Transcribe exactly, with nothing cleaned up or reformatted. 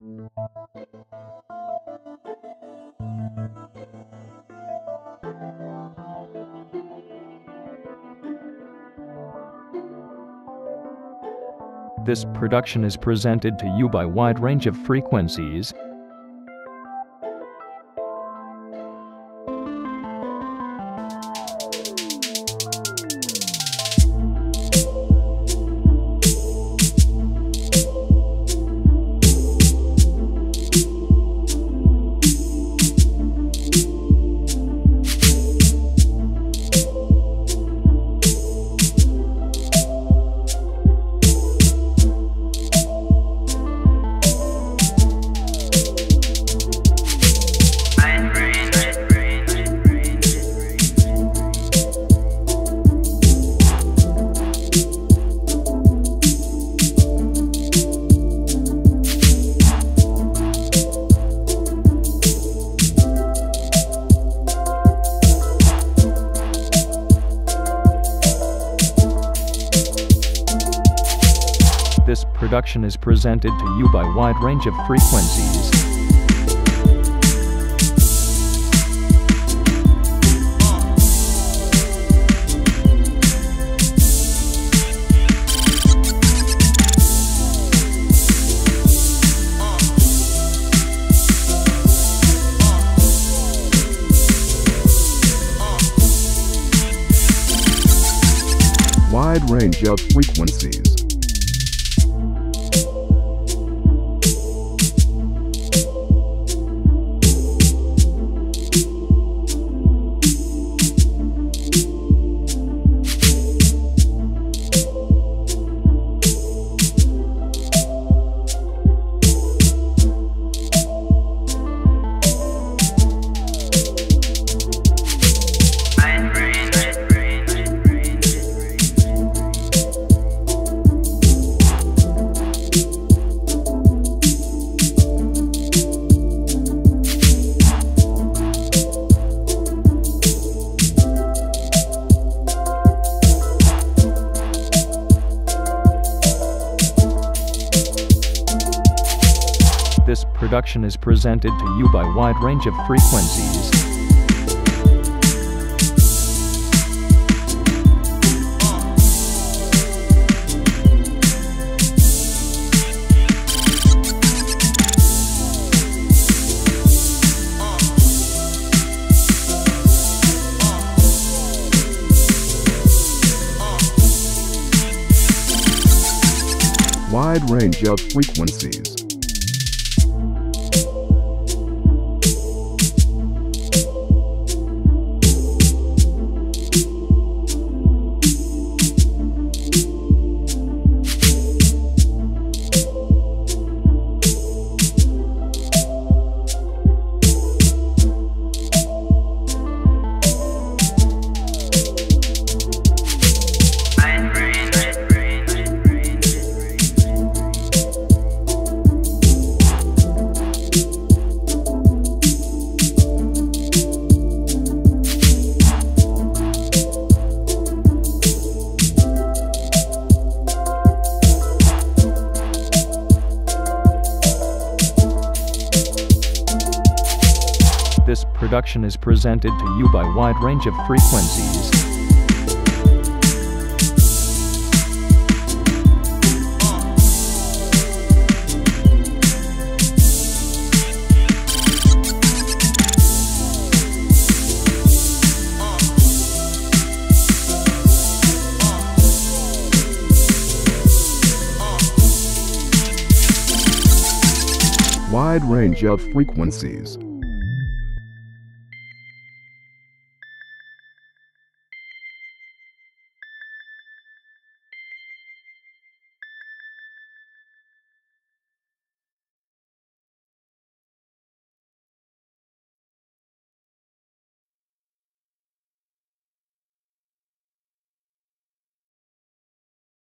This production is presented to you by wide range of frequencies. This production is presented to you by wide range of frequencies. Wide range of frequencies. This production is presented to you by wide range of frequencies. Wide range of frequencies. This production is presented to you by wide range of frequencies. Wide range of frequencies.